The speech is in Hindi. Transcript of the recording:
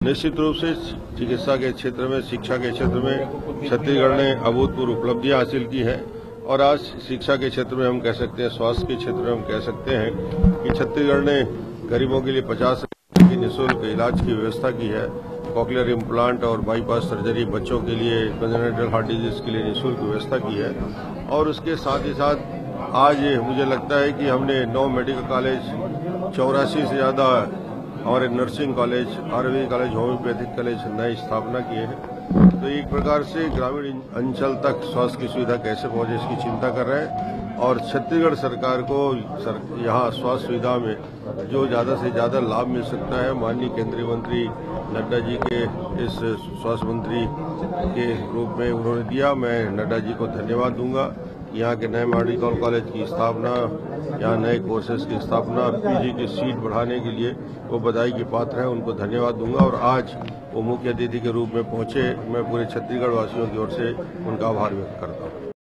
निश्चित रूप से चिकित्सा के क्षेत्र में, शिक्षा के क्षेत्र में छत्तीसगढ़ ने अभूतपूर्व उपलब्धियां हासिल की हैं और आज शिक्षा के क्षेत्र में हम कह सकते हैं, स्वास्थ्य के क्षेत्र में हम कह सकते हैं कि छत्तीसगढ़ ने गरीबों के लिए 50 की निःशुल्क इलाज की व्यवस्था की है। कॉकलियर इम्प्लांट और बाईपास सर्जरी बच्चों के लिए, कंजेनिटल हार्ट डिजीज के लिए निःशुल्क व्यवस्था की है। और उसके साथ ही साथ आज मुझे लगता है कि हमने 9 मेडिकल कॉलेज, 84 से ज्यादा हमारे nursing college, Ayurvedic college, homeopathic college नए स्थापना किए हैं। तो एक प्रकार से ग्रामीण अंचल तक स्वास्थ्य की सुविधा कैसे पहुंचे इसकी चिंता कर रहे हैं और छत्तीसगढ़ सरकार को यहाँ स्वास्थ्य सुविधा में जो ज्यादा से ज्यादा लाभ मिल सकता है, माननीय केंद्रीय मंत्री नड्डा जी के इस स्वास्थ्य मंत्री के रूप में उन्होंने दिया। मैं नड्डा जी को धन्यवाद दूंगा। यहाँ के नए मेडिकल कॉलेज की स्थापना, यहाँ नए कोर्सेज की स्थापना, पीजी की सीट बढ़ाने के लिए वो बधाई के पात्र हैं, उनको धन्यवाद दूंगा। और आज वो मुख्य अतिथि के रूप में पहुंचे, मैं पूरे छत्तीसगढ़ वासियों की ओर से उनका आभार व्यक्त करता हूँ।